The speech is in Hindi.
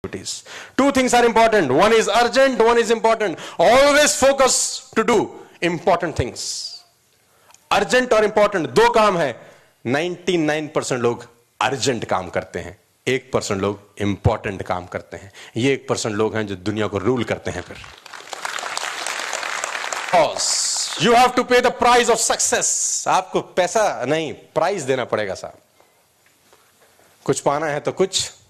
Two things are important. One is urgent, one is important. Always focus to do important things. Urgent और important दो काम है. 99% लोग अर्जेंट काम करते हैं, 1% लोग इंपॉर्टेंट काम करते हैं. ये 1% लोग हैं जो दुनिया को रूल करते हैं. फिर You have to pay the price of success. आपको पैसा नहीं, प्राइस देना पड़ेगा साहब. कुछ पाना है तो कुछ